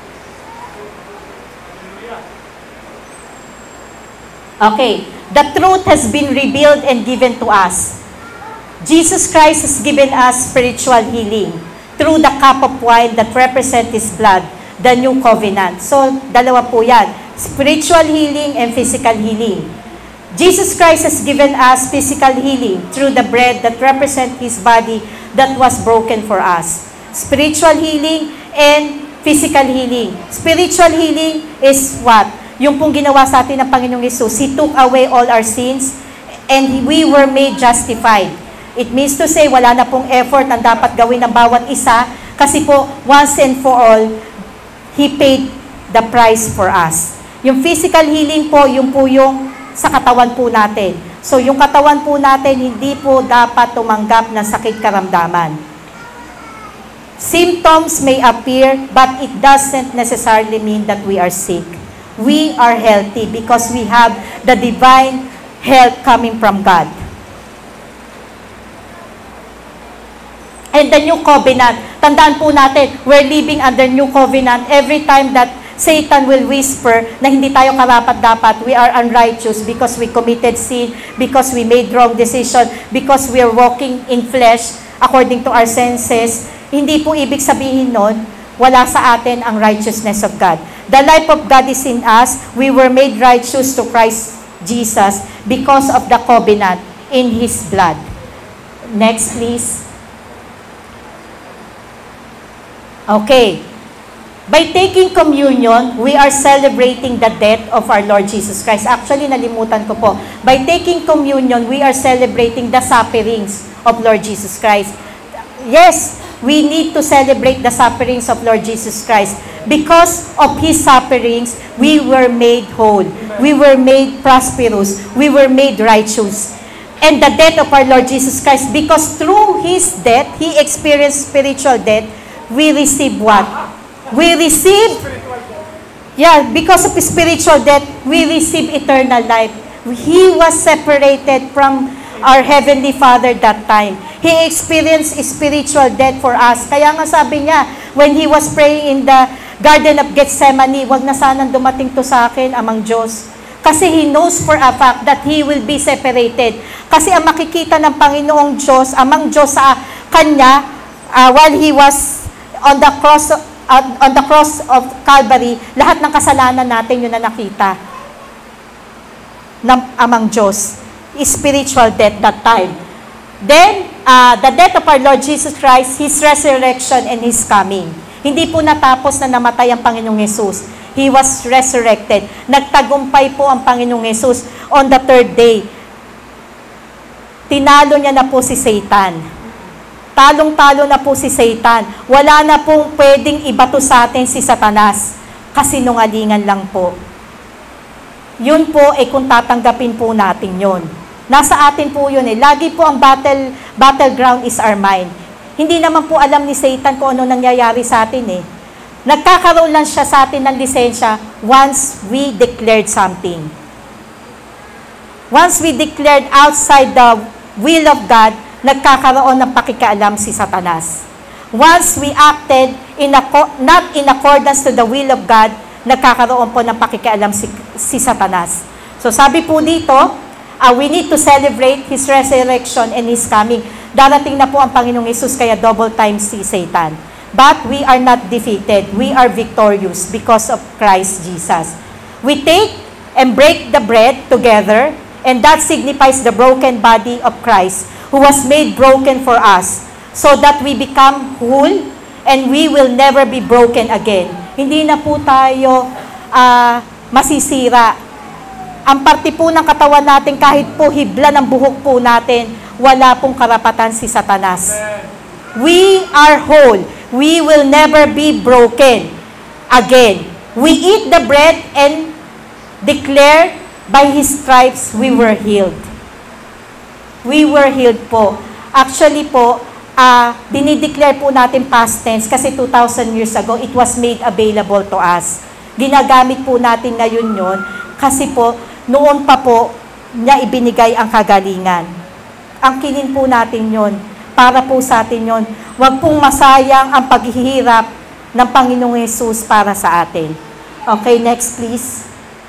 Okay, the truth has been revealed and given to us. Jesus Christ has given us spiritual healing through the cup of wine that represents His blood, the new covenant. So, dalawa po yan. Spiritual healing and physical healing. Jesus Christ has given us physical healing through the bread that represents His body that was broken for us. Spiritual healing and physical healing. Spiritual healing is what? Yung pong ginawa sa atin ng Panginoong Yesus. He took away all our sins and we were made justified. It means to say, wala na pong effort ang dapat gawin ng bawat isa kasi po, once and for all, He paid the price for us. Yung physical healing po, yung po yung sa katawan po natin. So, yung katawan po natin, hindi po dapat tumanggap ng sakit karamdaman. Symptoms may appear, but it doesn't necessarily mean that we are sick. We are healthy because we have the divine health coming from God. And the new covenant, tandaan po natin, we're living under new covenant. Every time that Satan will whisper na hindi tayo karapat-dapat, we are unrighteous because we committed sin, because we made wrong decision, because we are walking in flesh according to our senses. Hindi po ibig sabihin nun, wala sa atin ang righteousness of God. The life of God is in us. We were made righteous to Christ Jesus because of the covenant in His blood. Next, please. Okay. By taking communion, we are celebrating the death of our Lord Jesus Christ. Actually, nalimutan ko po. By taking communion, we are celebrating the sufferings of Lord Jesus Christ. Yes, we need to celebrate the sufferings of Lord Jesus Christ. Because of His sufferings, we were made whole. We were made prosperous. We were made righteous. And the death of our Lord Jesus Christ, because through His death, He experienced spiritual death, we receive what? We receive, yeah, because of spiritual death, we receive eternal life. He was separated from our Heavenly Father that time. He experienced spiritual death for us. Kaya nga sabi niya, when He was praying in the Garden of Gethsemane, wag na sanang dumating to sa akin, amang Diyos. Kasi He knows for a fact that He will be separated. Kasi ang makikita ng Panginoong Diyos, amang Diyos sa kanya, uh, while he was on the cross, uh, on the cross of Calvary, lahat ng kasalanan natin yun na nakita ng amang Diyos. Spiritual death that time. Then, uh, the death of our Lord Jesus Christ, His resurrection and His coming. Hindi po natapos na namatay ang Panginoong Yesus. He was resurrected. Nagtagumpay po ang Panginoong Yesus on the third day. Tinalo niya na po si Satan. Talong-talo na po si Satan. Wala na pong pwedeng ibato sa atin si Satanas. Kasinungalingan lang po. Yun po ay eh, kung tatanggapin po natin yun. Nasa atin po yun eh. Lagi po ang battle, battleground is our mind. Hindi naman po alam ni Satan kung ano nangyayari sa atin eh. Nagkakaroon lang siya sa atin ng lisensya once we declared something. Once we declared outside the will of God, nagkakaroon ng pakikialam si Satanas. Once we acted in acco- not in accordance to the will of God, nagkakaroon po ng pakikialam si, si Satanas. So sabi po dito, uh, we need to celebrate His resurrection and His coming. Darating na po ang Panginoong Yesus, kaya double time si Satan. But we are not defeated. We are victorious because of Christ Jesus. We take and break the bread together, and that signifies the broken body of Christ, who was made broken for us, so that we become whole, and we will never be broken again. Hindi na po tayo uh, masisira. Ang parte po ng katawan natin, kahit po hibla ng buhok po natin, wala pong karapatan si Satanas. We are whole. We will never be broken again. We eat the bread and declare, by His stripes we were healed. We were healed po. Actually po, uh, dinideclare po natin past tense kasi two thousand years ago, it was made available to us. Ginagamit po natin ngayon yon kasi po, noon pa po, niya ibinigay ang kagalingan. Ang kinin po natin yon, para po sa atin yon. Huwag pong masayang ang paghihirap ng Panginoong Yesus para sa atin. Okay, next please.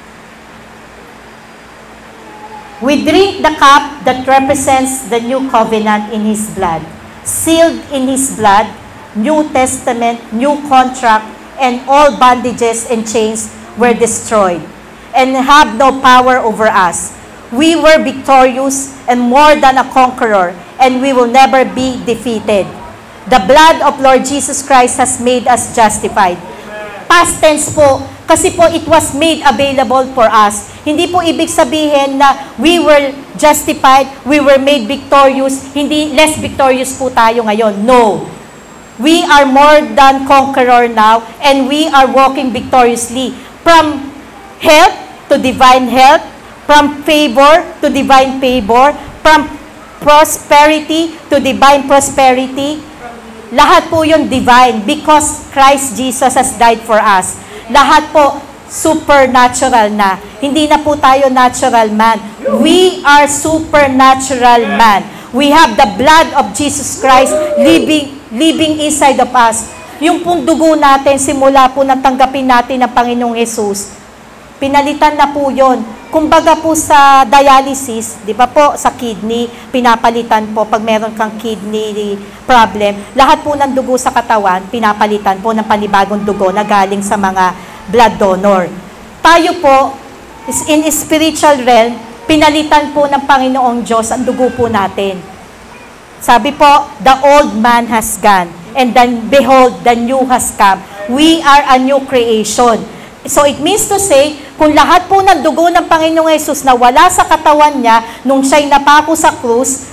We drink the cup that represents the new covenant in His blood. Sealed in His blood, New Testament, new contract, and all bondages and chains were destroyed and have no power over us. We were victorious and more than a conqueror, and we will never be defeated. The blood of Lord Jesus Christ has made us justified. Past tense po, kasi po it was made available for us. Hindi po ibig sabihin na we were justified, we were made victorious, hindi less victorious po tayo ngayon. No. We are more than conqueror now, and we are walking victoriously from health to divine health, from favor to divine favor, from prosperity to divine prosperity. Lahat po yun divine because Christ Jesus has died for us. Lahat po supernatural na. Hindi na po tayo natural man. We are supernatural man. We have the blood of Jesus Christ living, living inside of us. Yung pong dugo natin, simula po nang tanggapin natin ng Panginoong Yesus, pinalitan na po yun. Kumbaga po sa dialysis, di ba po, sa kidney, pinapalitan po pag meron kang kidney problem. Lahat po ng dugo sa katawan, pinapalitan po ng panibagong dugo na galing sa mga blood donor. Tayo po, in spiritual realm, pinalitan po ng Panginoong Diyos ang dugo po natin. Sabi po, the old man has gone, and then behold, the new has come. We are a new creation. So it means to say, kung lahat po ng dugo ng Panginoong Yesus na wala sa katawan niya, nung siya'y napako sa krus,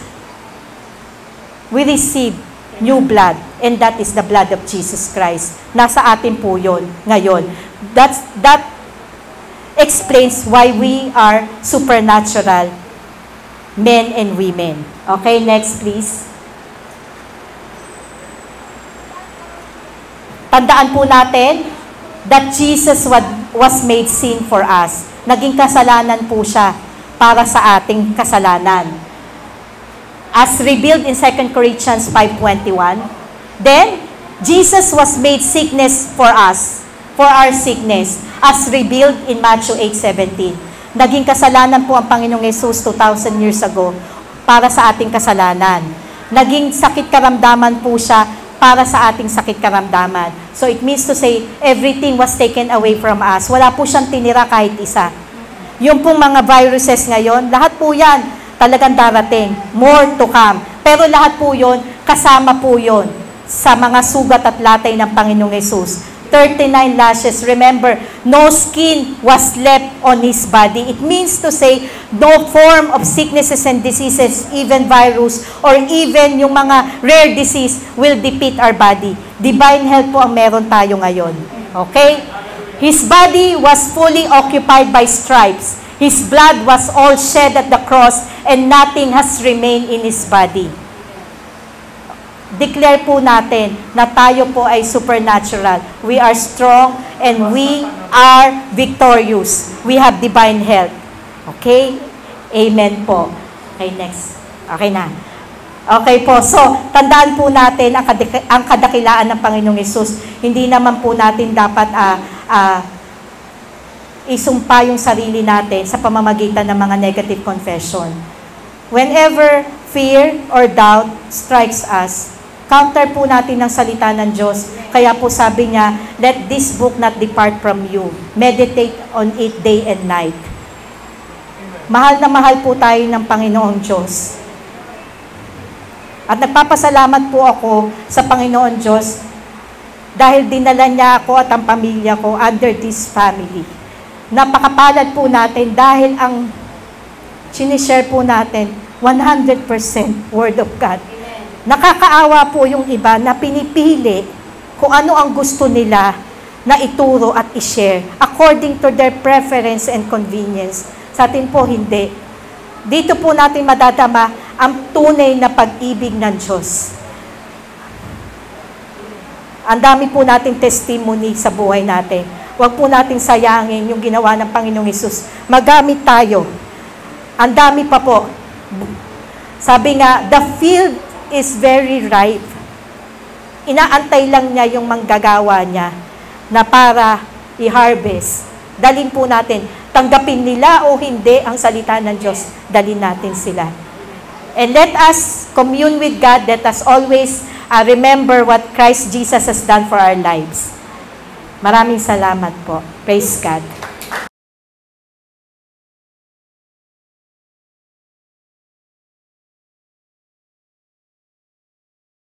we receive new blood. And that is the blood of Jesus Christ. Nasa atin po yun ngayon. That's, that explains why we are supernatural men and women. Okay, next please. Tandaan po natin that Jesus was made sin for us. Naging kasalanan po siya para sa ating kasalanan. As revealed in Second Corinthians five twenty-one, then Jesus was made sickness for us, for our sickness, as revealed in Matthew eight seventeen. Naging kasalanan po ang Panginoong Yesus two thousand years ago para sa ating kasalanan. naging sakit karamdaman po siya para sa ating sakit karamdaman. So it means to say, everything was taken away from us. Wala po siyang tinira kahit isa. Yung pong mga viruses ngayon, lahat po yan talagang darating. More to come. Pero lahat po yun, kasama po yun sa mga sugat at latay ng Panginoong Hesus. thirty-nine lashes. Remember, no skin was left on His body. It means to say, no form of sicknesses and diseases, even virus, or even yung mga rare disease will defeat our body. Divine health po ang meron tayo ngayon. Okay? His body was fully occupied by stripes. His blood was all shed at the cross, and nothing has remained in His body. Declare po natin na tayo po ay supernatural. We are strong and we are victorious. We have divine health. Okay? Amen po. Okay, next. Okay na. Okay po. So, tandaan po natin ang, kadik- ang kadakilaan ng Panginoong Hesus. Hindi naman po natin dapat uh, uh, isumpa yung sarili natin sa pamamagitan ng mga negative confession. Whenever fear or doubt strikes us, counter po natin ng salita ng Diyos. Kaya po sabi niya, let this book not depart from you. Meditate on it day and night. Mahal na mahal po tayo ng Panginoong Diyos. At nagpapasalamat po ako sa Panginoon Diyos dahil dinala niya ako at ang pamilya ko under this family. Napakapalad po natin dahil ang sinishare po natin one hundred percent Word of God. Nakakaawa po yung iba na pinipili kung ano ang gusto nila na ituro at i-share according to their preference and convenience. Sa atin po, hindi. Dito po natin madadama ang tunay na pag-ibig ng Diyos. Ang dami po nating testimony sa buhay natin. Huwag po nating sayangin yung ginawa ng Panginoong Hesus. Magamit tayo. Ang dami pa po. Sabi nga, the field is very ripe. Inaantay lang niya yung manggagawa niya na para i-harvest. Dalhin po natin. Tanggapin nila o hindi ang salita ng Diyos, dalhin natin sila. And let us commune with God. Let us always uh, remember what Christ Jesus has done for our lives. Maraming salamat po. Praise God.